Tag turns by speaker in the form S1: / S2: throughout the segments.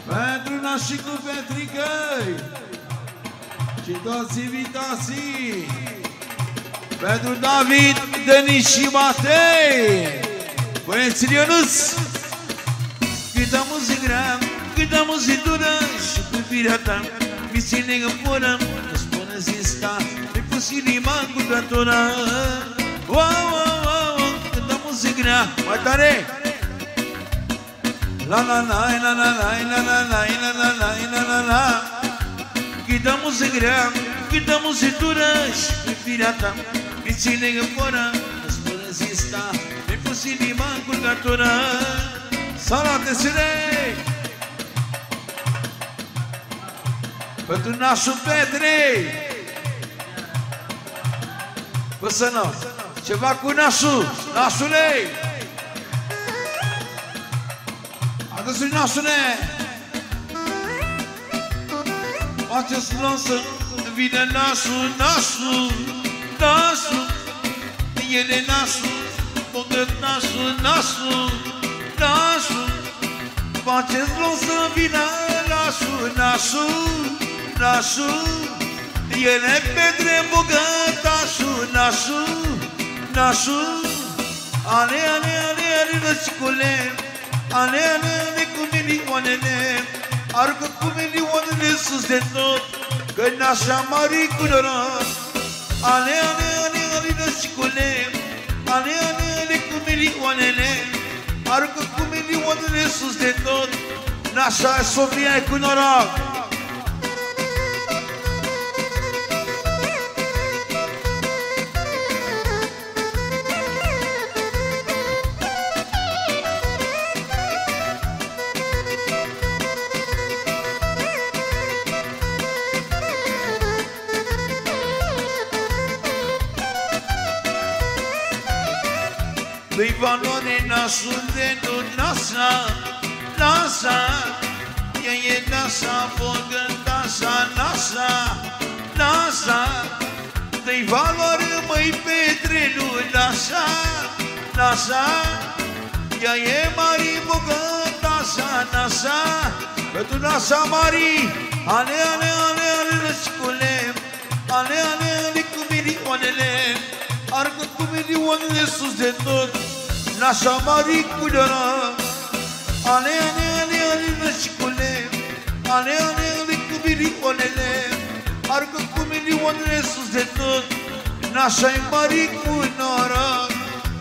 S1: Pentru nașii cu Petricăi și toți invitații, pentru David, Denis și Matei, băieții Ionuț, câtă muzică grea, câtă muzică dură și privirea ta mi ține în până, îți spune zista, mi-ai pus inima în gurătură. Wow, wow, wow, câtă muzică grea, mai tare! La la la la la la la la la la la la la la. Câtă muzică grea, câtă muzică dură și privirea ta mi ține în până, îți spune zista, mi-ai pus inima în gurătură. Salate sirei! Pentru nașul Petrei! Păsănă, ceva cu nașul, nașulei! Adăsui nașule! Faceți lăsă, vine nașul, nașul, nașul! El e nașul, bogat nașul, nașul, nașul! Faceți lăsă, vine nașul, nașul, nașul! El e Petre bogat, nașul, nașul, nașul! Ale, ale, ale, ale, răcicule! Ale, ale, ale, cu milioanele, arcă cu milioanele sus de tot, că nașa mari cu noroc. Ale, ale, ale, ale, răcicule! Ale, ale, ale, cu milioanele, arcă cu milioanele sus de tot, nașa Sofia e cu noroc. Dă-i valoare nașul de tot nașa, nașa. Ea e nașa, bogătașa, nașa, nașa. Dă-i valoare, măi, Petrelu, nașa, nașa. Ea e mari, bogătașa, nașa. Pentru nașa mari, ale, ale, ale, ale, răscule. Ale, ale, ale, cu milioanele, arcă cu milioanele sus de tot, nașa mari cu noroc. Ale, ale, ale, ale, răscule. Ale, ale, ale, cu milioanele, arcă cu milioanele sus de tot, nașa-i mari cu noroc.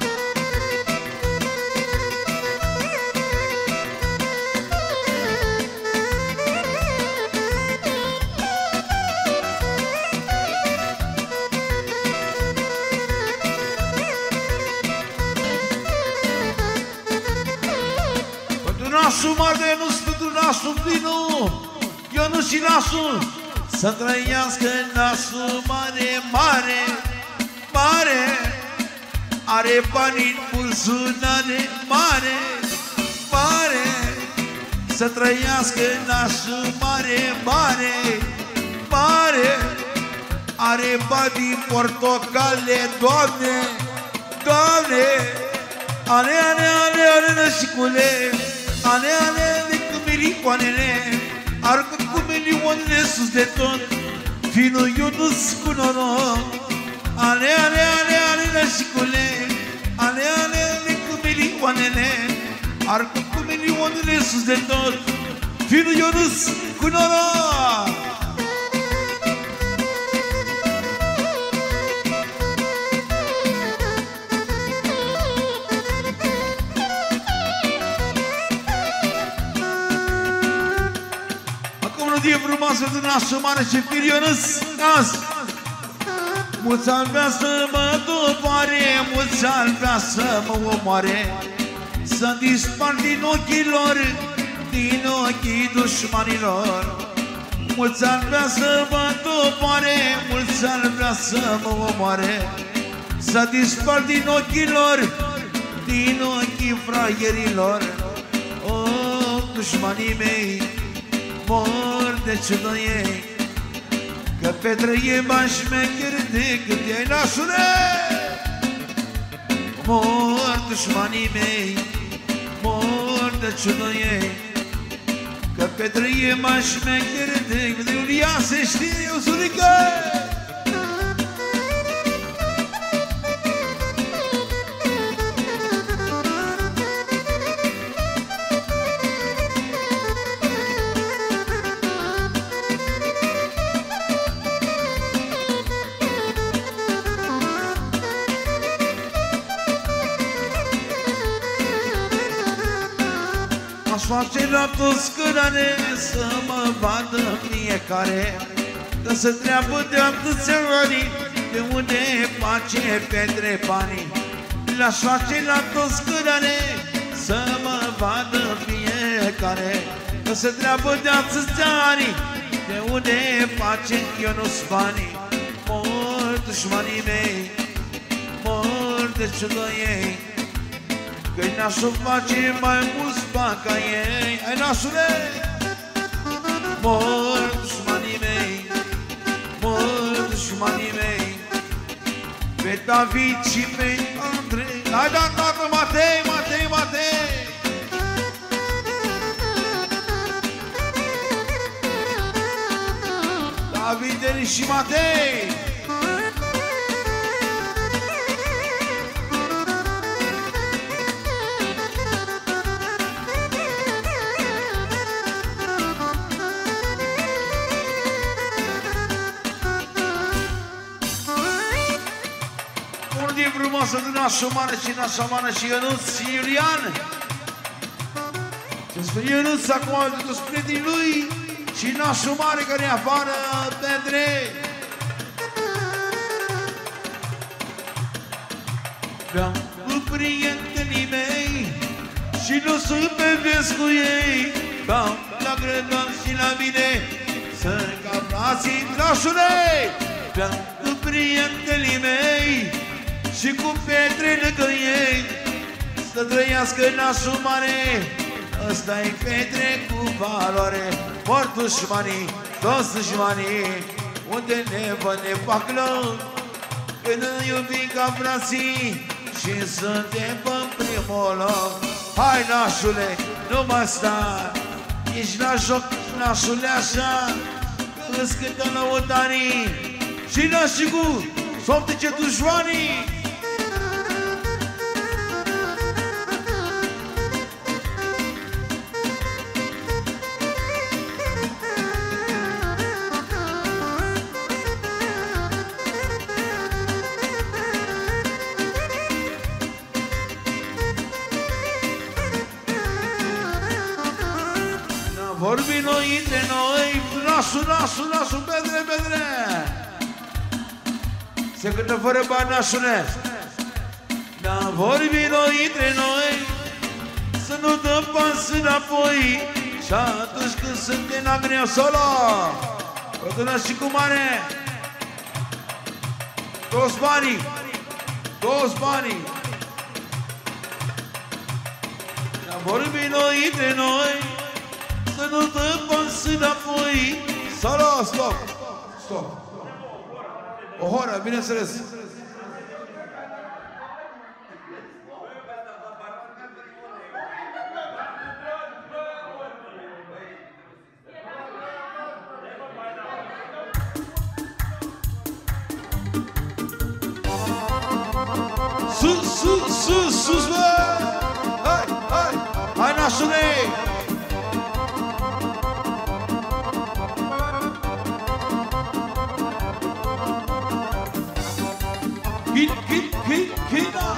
S1: Nașul mare, nu-s pentru nașul plinu, eu nu și nașul, să trăiască nașul mare, mare, mare. Are bani în buzunare, mare, mare. Să trăiască nașul mare, mare, mare. Are bani în portocale, Doamne, Doamne. Ale, ale, ale, ale, nășicule. Ale, ale, ale, cu milioanele, arcă cu milioanele sus de tot, finul Ionuț cu noroc. Ale, ale, ale, ale, nășicule. Ale, ale, ale, cu milioanele, arcă cu milioanele sus de tot, finul Ionuț cu noroc. E frumoasă din nașul mare și fir Ionuț, azi! Mulți ani vrea să mă doboare, mulți ani vrea să mă omoare, să dispar din ochii lor, din ochii dușmanilor. Mulți ani vrea să mă doboare, mulți ani vrea să mă omoare, să dispar din ochii lor, din ochii fraierilor. O, dușmanii mei mor de ciudă ei, că Petre e mai șmecher decât ei, nașule! Mor dușmanii mei, mor de ciudă ei, că Petrie mai șmechere de Iulia se știe, eu surică. Aș face la toți cărare să mă vadă fiecare, că se treabă de atâția ani, de unde face Petre banii. Le-aș face la toți cărare să mă vadă fiecare, că se treabă de atâția ani, de unde face Ionuț banii. Mor dușmanii mei, mor de ciudă ei, că-i nașul face mai mulți bani ca ei. Hai, nașule! Mor dușmanii mei, mor dușmanii mei, pe David și pe Andrei. Hai, da, tată, Matei, Matei, Matei! David, Eli și Matei! Frumoasă din nașul mare și nașa mare și Ionuț și Iulian. Și spune Ionuț acum de toți prietenii lui și nașul mare care e afară, Petre. Vreau cu prietenii mei și nu sunt pe vezi cu ei. Vreau la greva și la mine să ca frații nașule. Vreau cu prietenii mei și cu Petre lângă ei, să trăiască nașul mare. Ăsta-i Petre cu valoare. Mor dușmanii, toți dușmanii, unde ne văd ne fac loc, când ne iubim ca frații și suntem în primul loc. Hai, nașule, nu mă sta, ești la joc, nașule, așa, îți cântă lăutarii și nașii cu soptice dușmanii. Vorbim noi între noi, nașul, Petre. Se cântă fără bani, nașule. Dar vorbim noi între noi, să nu dăm pas înapoi. Și atunci când suntem la greu solo, pătână și cu mare, toți banii. Dar vorbim noi între noi, să nu dăm pas înapoi. Solo, stop. O horă, bineînțeles. Sus, bă! Hai, nașule! China!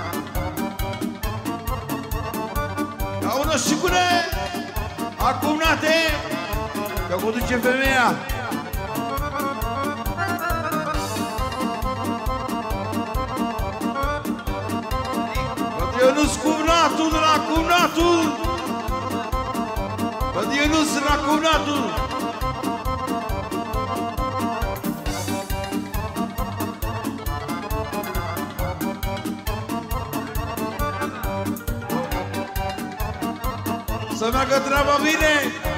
S1: Ca ună și cune! Acum, nate! Că mă duce femeia! Ionuț cumnatul de la cumnatul! Văd Ionuț la cumnatul! Să meargă treaba bine!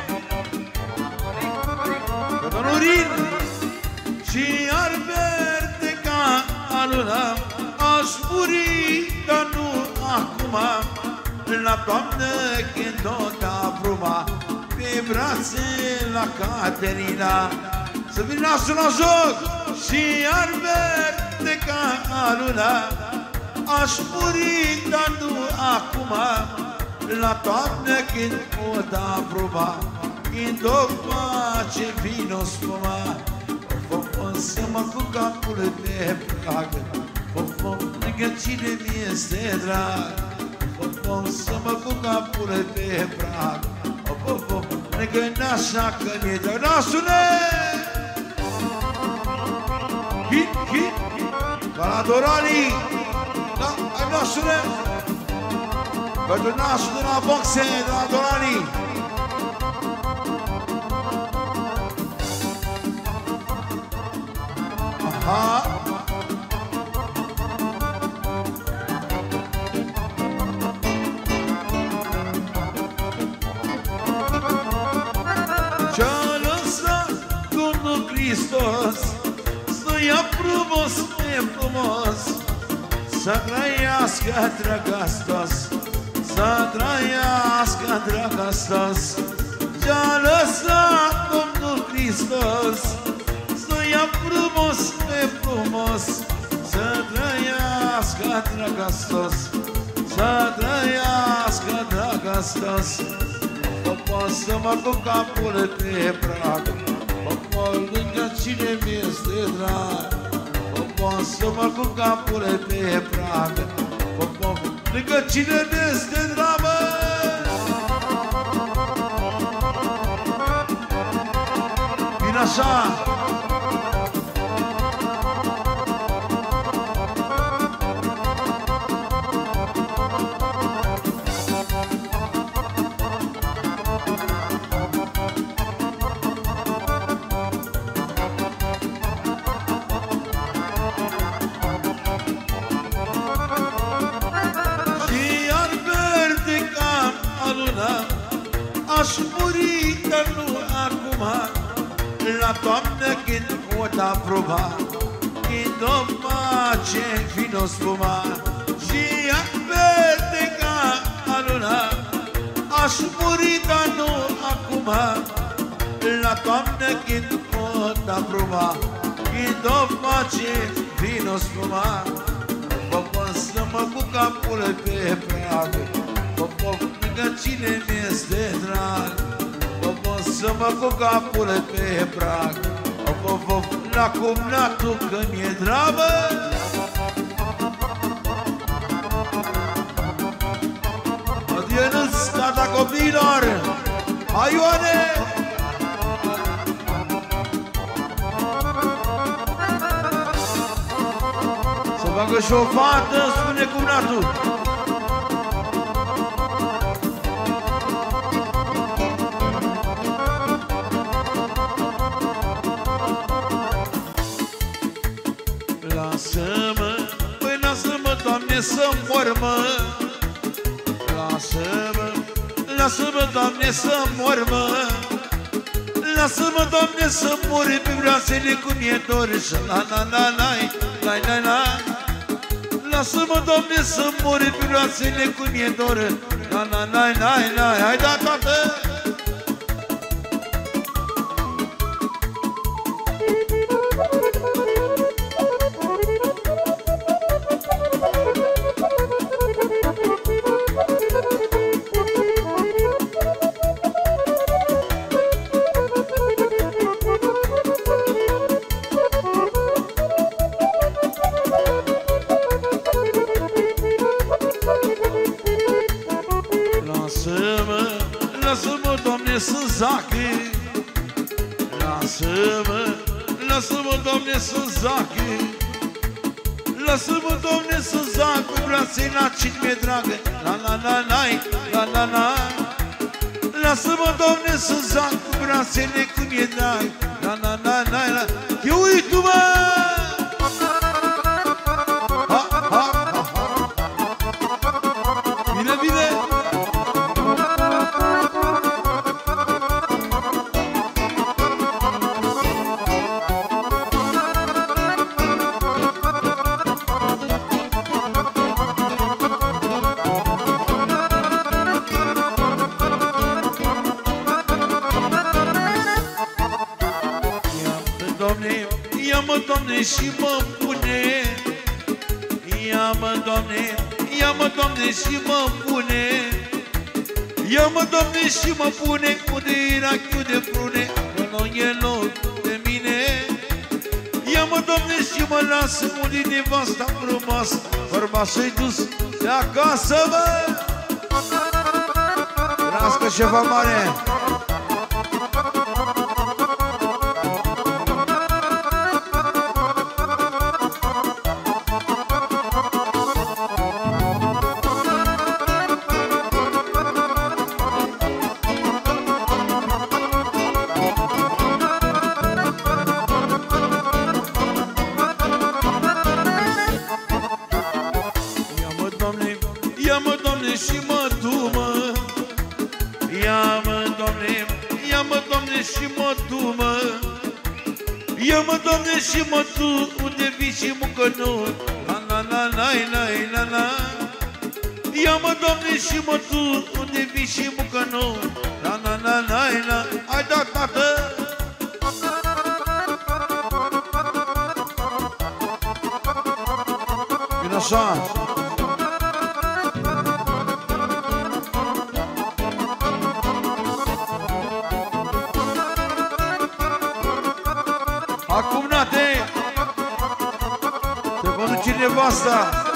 S1: Că domnul Rin și ar verde ca aluna, aș muri, dar nu acum, la toamnă când tot apruma. pe brațe la Caterina. Să vin nasul la joc și iar verde ca luna. Aș muri, dar nu acum, la toamnă când pot aproba, când o face vino spuma. Să mă cu capul pe prag, lângă cine mi-este drag. Să mă cu capul pe prag, lângă nașa că mi-e drag. Nasule! Hit, hit, Valadorani! Da, hai nasule! Pentru nasul de la boxe, de la Dorani! Aha! Ce-a lăsat Domnul Hristos să ia frumos pe frumos, să trăiască dragostos, să trăiască dragostos. Ce-a lăsat Domnul Hristos să ia frumos pe frumos, să trăiască dragostos, să trăiască dragostos. Să mă cu capul pe prag, lângă cine mi-este drag. Să mă cu capul pe prag, lângă cine mi-este drag. Vine așa. Aș muri, dar nu acum, la toamnă când pot aproba, când o face vino spuma și ea verde ca luna. Aș muri, dar nu acum, la toamnă când pot aproba, când o face vino spuma. Să mă cu capul pe prag, lângă cine mi-este drag. Să mă cu capul pe prag, la cumnatul că mi-e dragă. Adienuț, tata copiilor, hai Ioane! Să facă și o fată, spune cumnatul. Lasă-mă, păi lasă-mă, Doamne, să mor, mă. Lasă-mă, lasă-mă, Doamne, să mor, mă. Lasă-mă, Doamne, să mor pe brațele cum e dor. Și la-la-la-la-i, la-la-la. Lasă-mă, Doamne, să mor pe brațele cum e dor. La-la-la-la-la, hai da, tată! Lasă-mă, Doamne, să zacă. Lasă-mă, lasă-mă, Doamne, să zacă. Lasă-mă, Doamne, să zac cu braței la cine mi-e dragă. La-la-la-la-i, la-la-la. Lasă-mă, Doamne, să zac cu brațele cum e dragă. La-la-la-la-la. Eu uit-mă! Ha, ha, ha, ha. Bine, bine! Ia-mă, Doamne, și mă pune. Ia-mă, Doamne, ia-mă, Doamne, și mă pune. Ia-mă, Doamne, și mă pune unde e rachiul de prune, acolo e loc de mine. Ia-mă, Doamne, și mă lasă unde e nevasta frumoasă, bărbașul-i dus de acasă, bă! Trăiască ceva mare! Ia-mă, Doamne, și mă du, mă. Ia-mă, Doamne, ia-mă, Doamne, și mă du, mă. Ia-mă, Doamne, și mă du, unde vii și muncă nu. La la la la la la la. Ia-mă, Doamne, și mă du, unde vii și muncă nu. La la la la la. Hai da, tată! Vine așa! Acum, Nate, te conduce nevasta.